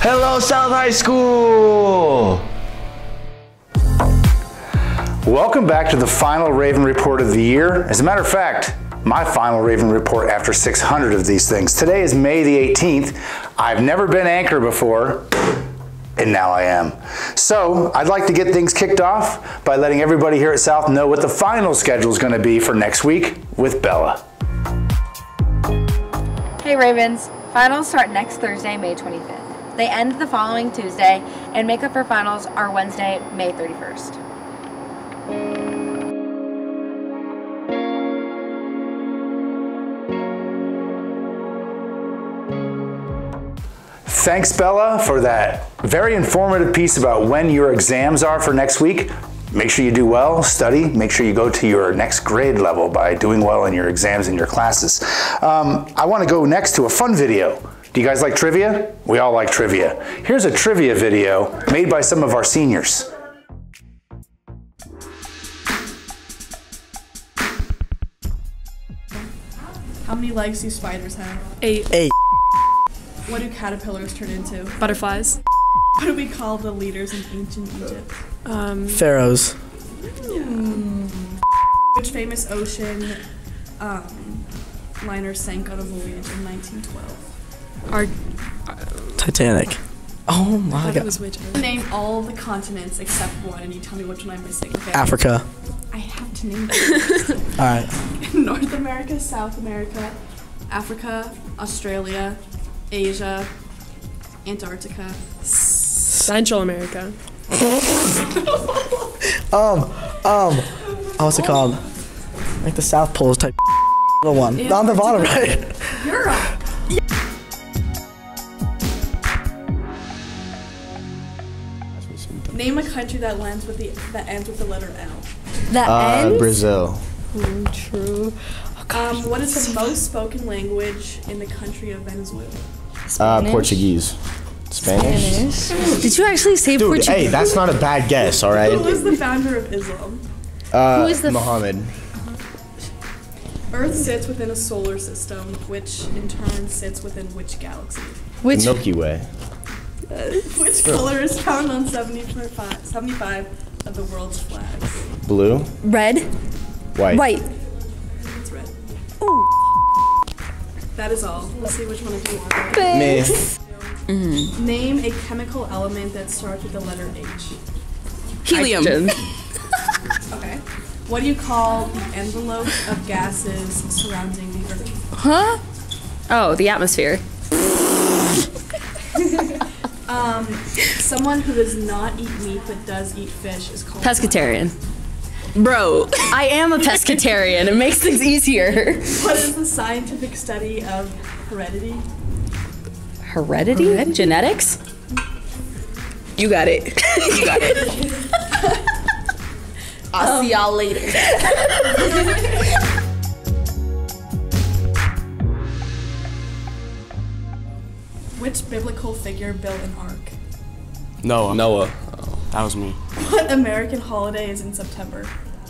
Hello, South High School! Welcome back to the final Raven Report of the year. As a matter of fact, my final Raven Report after 600 of these things. Today is May the 18th. I've never been anchor before, and now I am. So I'd like to get things kicked off by letting everybody here at South know what the final schedule is going to be for next week with Bella. Hey Ravens, finals start next Thursday, May 25th. They end the following Tuesday, and makeup for finals are Wednesday, May 31st. Thanks, Bella, for that very informative piece about when your exams are for next week. Make sure you do well, study, make sure you go to your next grade level by doing well in your exams and your classes. I want to go next to a fun video. Do you guys like trivia? We all like trivia. Here's a trivia video made by some of our seniors. How many legs do spiders have? 8. What do caterpillars turn into? Butterflies. What do we call the leaders in ancient Egypt? Pharaohs. Which famous ocean liner sank on a voyage in 1912? Titanic. Oh my god. Name all the continents except one, and you tell me which one I'm missing. Okay? Africa. I have to name them. Alright. North America, South America, Africa, Australia, Asia, Antarctica. Central America. What's it called? Like the South Pole's type the one. On the bottom, right? Europe. Name a country that ends with the letter L. That ends? Brazil. True. Oh, What is the most spoken language in the country of Venezuela? Portuguese. Spanish? Did you actually say Dude, Portuguese? hey, that's not a bad guess, all right? Who is the founder of Islam? Who is the Muhammad. Earth sits within a solar system, which in turn sits within which galaxy? Which? Milky Way. Which color is found on 75 of the world's flags? Blue. Red. White. White. It's red. Ooh. That is all. Let's see which one of you are. Me. Name a chemical element that starts with the letter H. Helium. Okay. What do you call the envelope of gases surrounding the Earth? Huh? Oh, the atmosphere. Someone who does not eat meat but does eat fish is called Pescatarian. Bro, I am a pescatarian. It makes things easier. What is the scientific study of heredity? Heredity? Genetics? You got it. You got it. I'll see y'all later. Which biblical figure built an ark? Noah. Oh, that was me. What American holiday is in September?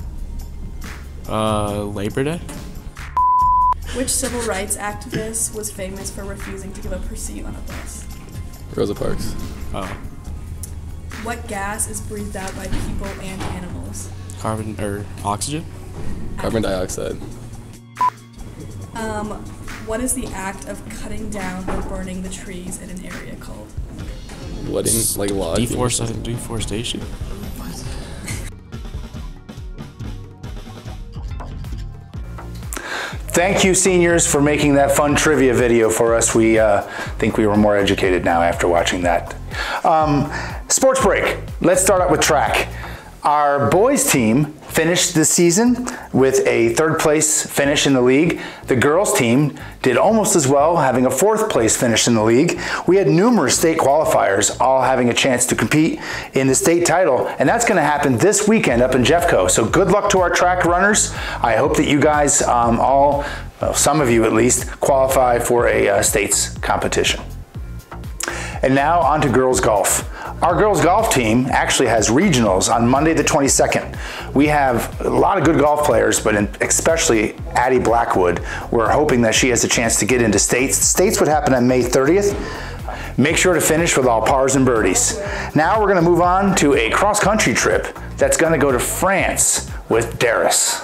Labor Day? Which civil rights activist was famous for refusing to give up her seat on a bus? Rosa Parks. Oh. What gas is breathed out by people and animals? Carbon or oxygen? Carbon dioxide. What is the act of cutting down or burning the trees in an area called? Wooding, like logging. Deforestation. Thank you, seniors, for making that fun trivia video for us. We think we were more educated now after watching that. Sports break. Let's start out with track. Our boys team finished the season with a 3rd place finish in the league. The girls team did almost as well, having a 4th place finish in the league. We had numerous state qualifiers all having a chance to compete in the state title, and that's going to happen this weekend up in Jeffco. So good luck to our track runners. I hope that you guys all, well, some of you at least, qualify for a state's competition. And now on to girls golf. Our girls golf team actually has regionals on Monday the 22nd. We have a lot of good golf players, but especially Addie Blackwood. We're hoping that she has a chance to get into states. States would happen on May 30th. Make sure to finish with all pars and birdies. Now we're going to move on to a cross-country trip that's going to go to France with Darius.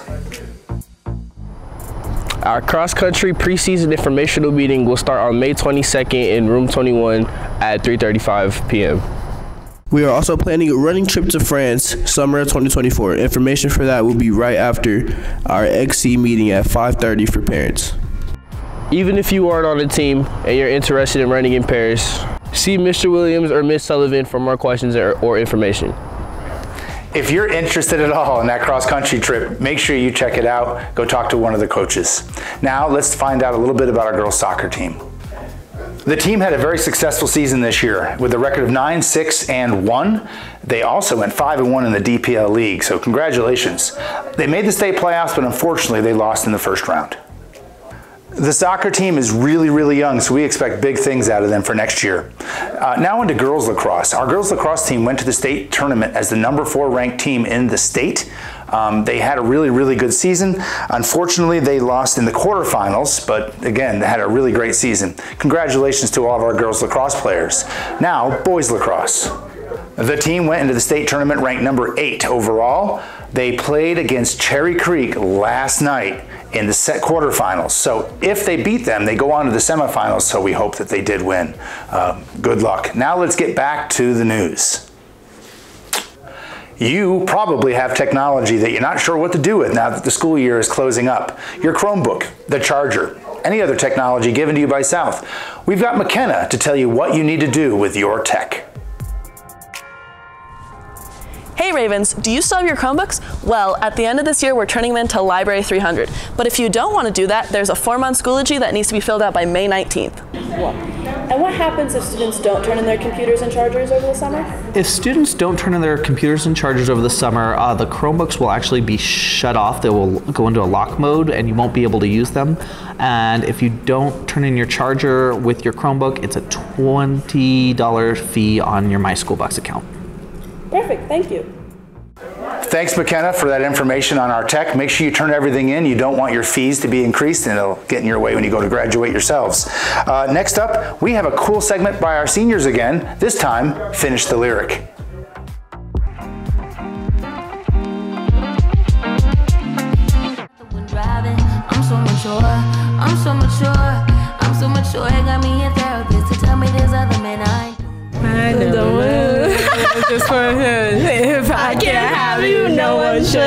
Our cross-country preseason informational meeting will start on May 22nd in room 21 at 3:35 p.m. We are also planning a running trip to France summer of 2024. Information for that will be right after our XC meeting at 5:30 for parents. Even if you aren't on the team and you're interested in running in Paris, see Mr. Williams or Ms. Sullivan for more questions or information. If you're interested at all in that cross-country trip, make sure you check it out. Go talk to one of the coaches. Now let's find out a little bit about our girls soccer team. The team had a very successful season this year with a record of 9-6-1. They also went 5-1 in the DPL League, so congratulations. They made the state playoffs, but unfortunately they lost in the first round. The soccer team is really young, so we expect big things out of them for next year. Now into girls lacrosse. Our girls lacrosse team went to the state tournament as the #4 ranked team in the state. They had a really good season. Unfortunately, they lost in the quarterfinals, but again, they had a really great season. Congratulations to all of our girls lacrosse players. Now, boys lacrosse. The team went into the state tournament ranked #8 overall. They played against Cherry Creek last night in the quarterfinals. So if they beat them, they go on to the semifinals, so we hope that they did win. Good luck. Now let's get back to the news. You probably have technology that you're not sure what to do with now that the school year is closing up. Your Chromebook, the charger, any other technology given to you by South. We've got McKenna to tell you what you need to do with your tech. Hey Ravens, do you still have your Chromebooks? Well, at the end of this year, we're turning them into Library 300. But if you don't want to do that, there's a form on Schoology that needs to be filled out by May 19th. And what happens if students don't turn in their computers and chargers over the summer? If students don't turn in their computers and chargers over the summer, the Chromebooks will actually be shut off. They will go into a lock mode and you won't be able to use them. And if you don't turn in your charger with your Chromebook, it's a $20 fee on your MySchoolBucks account. Perfect, thank you. Thanks, McKenna, for that information on our tech. Make sure you turn everything in. You don't want your fees to be increased, and it'll get in your way when you go to graduate yourselves. Next up, we have a cool segment by our seniors again. This time, Finish the Lyric. I'm so mature, it got me a therapist to tell me there's other men I know. Just for him. If I can't have you, no one should.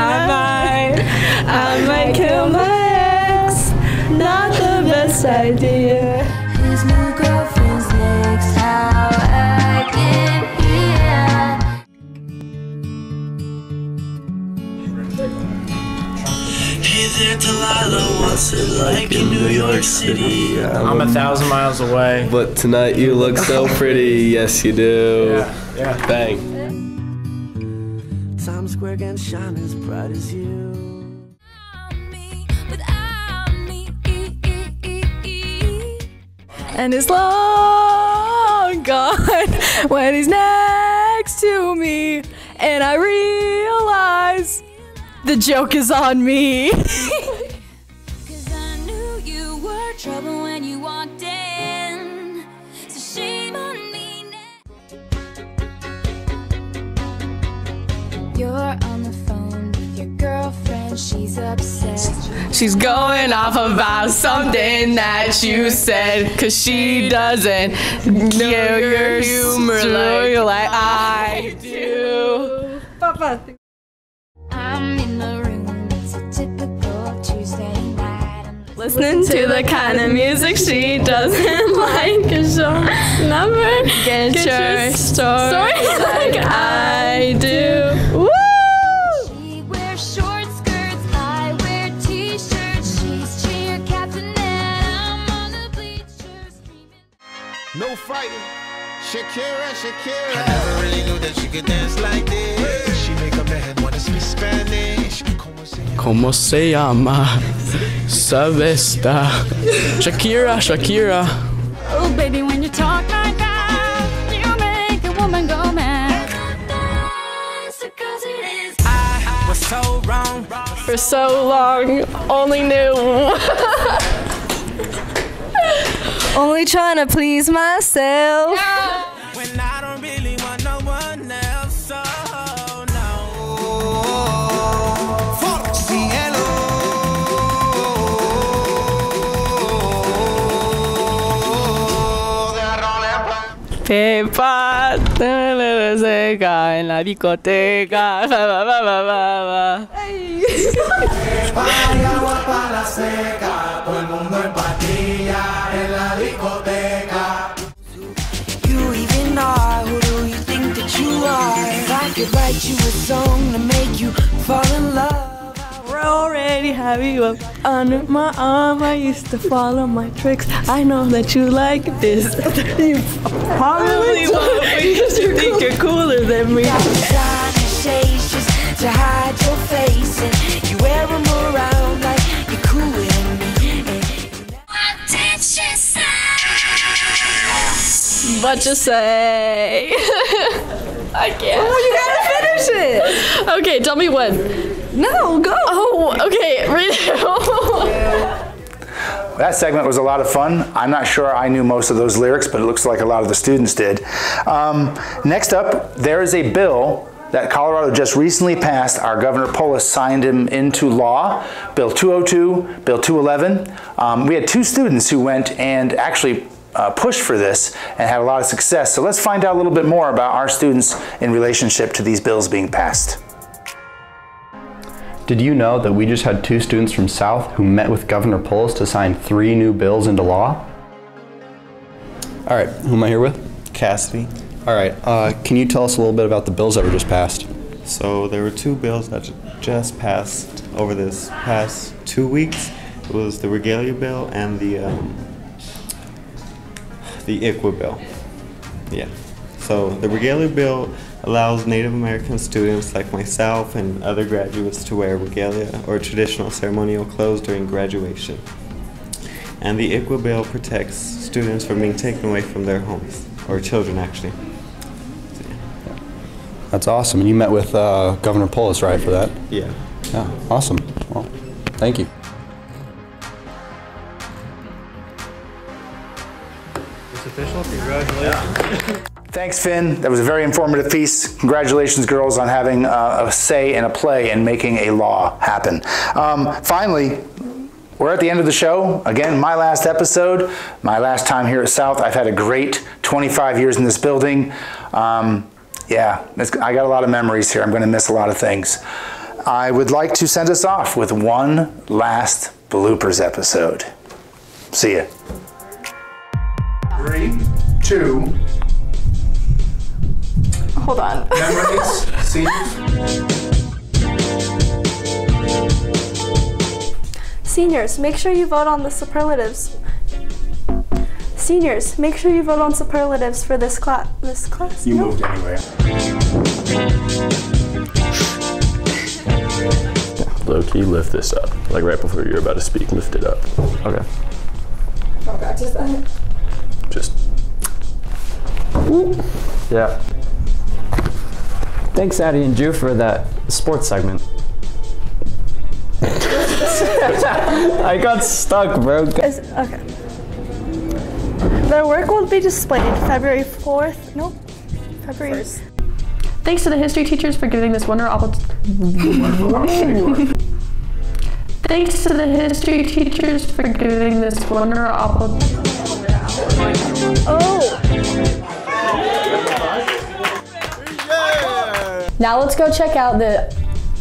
I might kill my ex. Not the best idea. His new girlfriend's next, how I get here. Hey there, Delilah, what's it like in New York City? I'm 1,000 miles away. But tonight you look so pretty. Yes, you do. Yeah. Bang. Times Square can shine as bright as you. And it's long gone when he's next to me, and I realize the joke is on me. 'Cause I knew you were trouble when you walked in. So shame on me now. You're on the phone with your girlfriend, she's upset. She's going off about something that you said, 'cause she doesn't know your humor like I do. Papa. I'm in the room, it's a typical Tuesday night. Listening to the kind of music she doesn't like, 'cause she'll never get your story like I do. Woo! She wears short skirts, I wear t-shirts. She's cheer captain and I'm on the bleachers screaming. No fighting. Shakira. I never really knew that she could dance like this. She make a man wanna speak Spanish. ¿Cómo se llama? Sabesta. Shakira. Oh baby, when you talk like that, you make a woman go mad. Because it is. I was so wrong. For so long, only knew. Only trying to please myself. When I don't really want no one else, so no. Cielo. Pepa, seca en la discoteca. Hay agua para la seca, todo el mundo en pastilla en la discoteca. You even are, who do you think that you are? If I could write you a song to make you fall in love. We're already have you up under my arm. I used to follow my tricks. I know that you like this. You probably won't because you think you're cooler than me. Designer shades just to hide your face, and you wear them around like you're cooler than me. What did she say? What you say? I can't. Oh, you gotta finish it. Okay, tell me when. No, go. Oh, okay. That segment was a lot of fun. I'm not sure I knew most of those lyrics, but it looks like a lot of the students did. Next up, there is a bill that Colorado just recently passed. Our Governor Polis signed him into law, Bill 202, Bill 211. We had two students who went and actually pushed for this and had a lot of success. So let's find out a little bit more about our students in relationship to these bills being passed. Did you know that we just had two students from South who met with Governor Polis to sign 3 new bills into law? All right, who am I here with? Cassidy. All right, can you tell us a little bit about the bills that were just passed? So there were 2 bills that just passed over this past 2 weeks. It was the Regalia Bill and the ICWA Bill. Yeah. So the Regalia Bill allows Native American students like myself and other graduates to wear regalia or traditional ceremonial clothes during graduation. And the ICWA Bill protects students from being taken away from their homes, or children actually. So, yeah. That's awesome. And you met with Governor Polis, right, for that? Yeah. Yeah, awesome. Well, thank you. It's official. Congratulations. Thanks, Finn. That was a very informative piece. Congratulations, girls, on having a say in a play and making a law happen. Finally, we're at the end of the show. Again, my last episode, my last time here at South. I've had a great 25 years in this building. Yeah, I got a lot of memories here. I'm going to miss a lot of things. I would like to send us off with one last bloopers episode. See ya. 3, 2. Hold on. Memories. Seniors, make sure you vote on the superlatives. Seniors, make sure you vote on superlatives for this class. You moved anyway. Low-key, lift this up. Like right before you're about to speak, lift it up. Okay. I'll practice that. Just. Yeah. Thanks, Addie and Drew, for that sports segment. I got stuck, bro. Okay. Their work will be displayed February 4th. Nope. February 1st. Thanks to the history teachers for giving this wonderful opportunity. Thanks to the history teachers for giving this wonderful opportunity. Oh! Now let's go check out the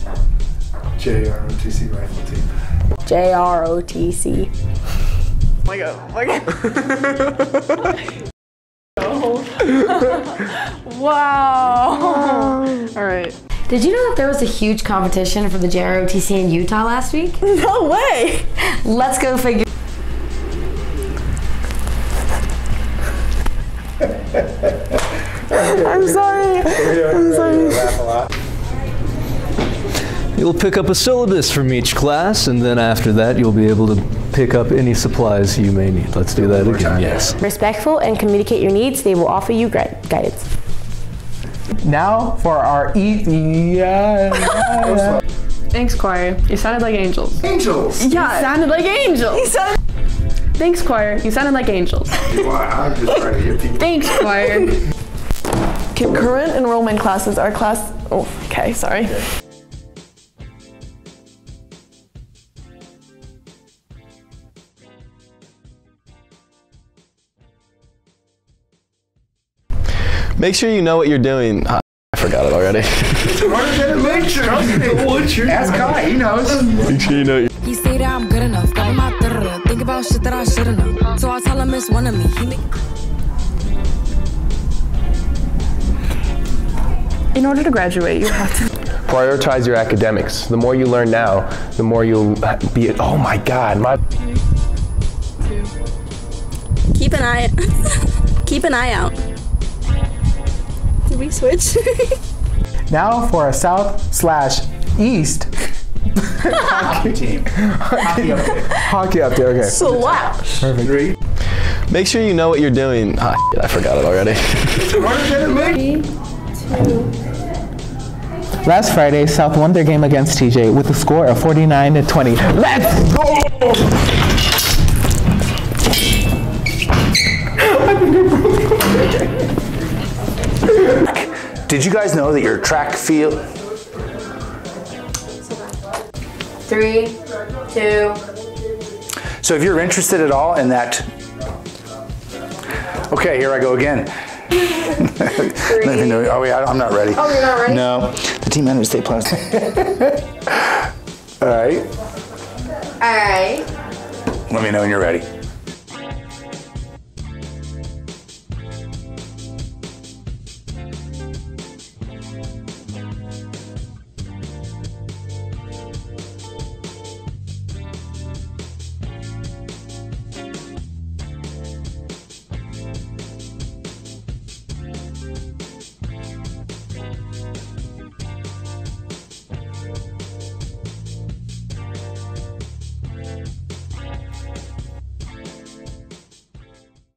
JROTC rifle team. JROTC. Oh my god. Wow. All right. Did you know that there was a huge competition for the JROTC in Utah last week? No way. Let's go figure. I'm sorry. I'm sorry. You'll pick up a syllabus from each class, and then after that, you'll be able to pick up any supplies you may need. Let's do that again, yes. Respectful and communicate your needs. They will offer you guidance. Now for our Thanks, choir. You sounded like angels. Angels? Yeah. You sounded like angels. Thanks, choir. You sounded like angels. I'm just trying to get people. Thanks, choir. Concurrent enrollment classes are okay, sorry. Make sure you know what you're doing. I forgot it already. Ask Kai, he knows. Make sure you know. He say that I'm good enough. Got my think about shit that I should've known. So I tell him it's one of me. In order to graduate, you have to Prioritize your academics. The more you learn now, the more you'll be. Oh my God, Keep an eye out. Did we switch? Now for a south/east hockey team. Hockey up there, okay. Slash. Perfect. 3. Make sure you know what you're doing. I forgot it already. 3. Last Friday, South won their game against TJ with a score of 49-20. Let's go! Did you guys know that your track field? 3, 2. So if you're interested at all in that, okay, here I go again. Let me know. Oh yeah, I'm not ready. Oh, you're not ready? No. The team entered state plus. All right. All right. Let me know when you're ready.